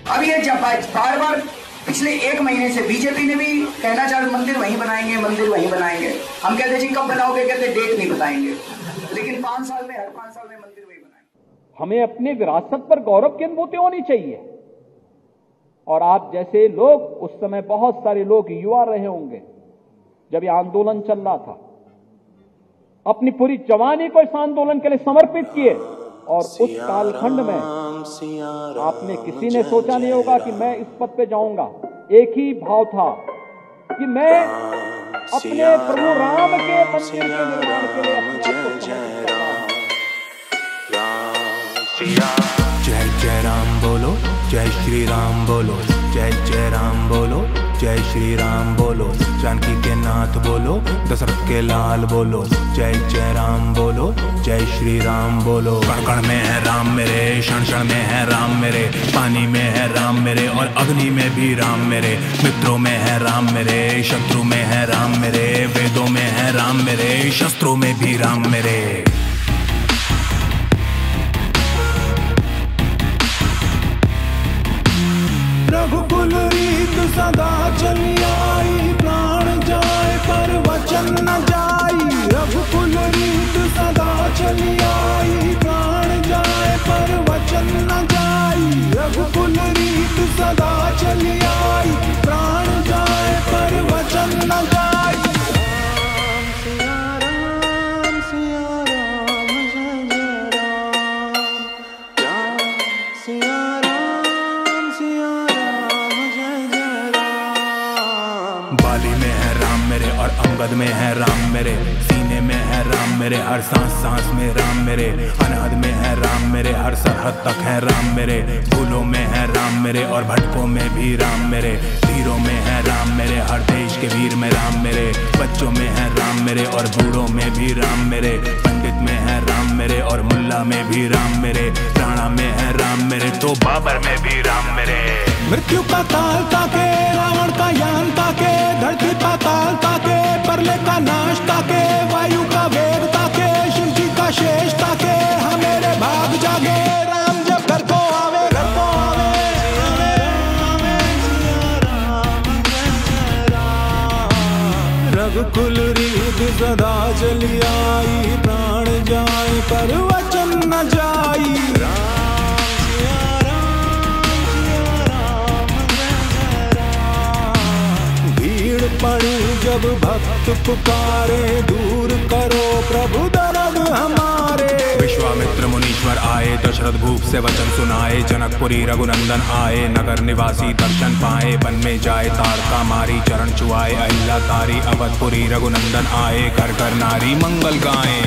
अब ये जब बार बार पिछले 1 महीने से बीजेपी ने भी कहना चालू मंदिर वहीं बनाएंगे, मंदिर वहीं बनाएंगे। हम कहते जी कब बनाओगे, कहते डेट नहीं बताएंगे, लेकिन 5 साल में, हर 5 साल में मंदिर वहीं बनाएंगे। हमें अपनी विरासत पर गौरव की अनुभूति होनी चाहिए। और आप जैसे लोग, उस समय बहुत सारे लोग युवा रहे होंगे जब ये आंदोलन चल रहा था, अपनी पूरी जवानी को इस आंदोलन के लिए समर्पित किए। और उस कालखंड में आपने किसी ने सोचा नहीं होगा कि मैं इस पद पे जाऊंगा। एक ही भाव था कि मैं अपने प्रभु राम के मंदिर के निर्माण के लिए अपने आप को समर्पित करता हूं। जय जय राम बोलो, जय श्री राम बोलो, जय जय राम बोलो, जय श्री राम बोलो, जानकी के नाथ बोलो, दशरथ के लाल बोलो, जय जय राम बोलो, जय श्री राम बोलो। कण कण में है राम मेरे, क्षण क्षण में है राम मेरे, पानी में है राम मेरे और अग्नि में भी राम मेरे, मित्रों में है राम मेरे, शत्रु में है राम मेरे, वेदों में है राम मेरे, शस्त्रों में भी राम मेरे। रघुकुल रीत सदा चली आई, प्राण जाए पर वचन न जाई। रघुकुल रीत सदा चली आई, प्राण जाए पर वचन न जाई। रघुकुल रीत सदा चली आई, प्राण जाए पर वचन न जाई। राम सिया राम, जय जय राम, राम सिया राम, सिया बाली में है राम मेरे और अंगद में है राम मेरे, सीने में है राम मेरे, हर सांस सांस में राम मेरे, अनहद में है राम मेरे, हर सरहद तक है राम मेरे, फूलों में है राम मेरे और भटकों में भी राम मेरे, तीरों में है राम मेरे, हर देश के वीर में राम मेरे, बच्चों में है राम मेरे और बूढ़ों में भी राम मेरे, पंडित में है राम मेरे और मुल्ला में भी राम मेरे, राणा में है राम मेरे तो बाबर में भी राम मेरे। मृत्यु का काल ताके, रावण का यान ताके, धरती पाताल ताके, परले का नाश ताके, वायु का वेग ताके, शिव जी का शेष ताके, हाँ मेरे भाग जागे। राम जब घर को आवे, घर को आवे, रघुकुल रीत सदा चली आई, प्राण जाए पर वचन न जाई। पड़ी जब भक्त पुकारे, दूर करो प्रभु दर्द हमारे। विश्वामित्र मुनीश्वर आए, दशरथ भूप से वचन सुनाए, जनकपुरी रघुनंदन आए, नगर निवासी दर्शन पाए, वन में जाए ताड़का मारी, चरण छुआए अहिल्या तारी, अवधपुरी रघुनंदन आए, घर घर नारी मंगल गाएं।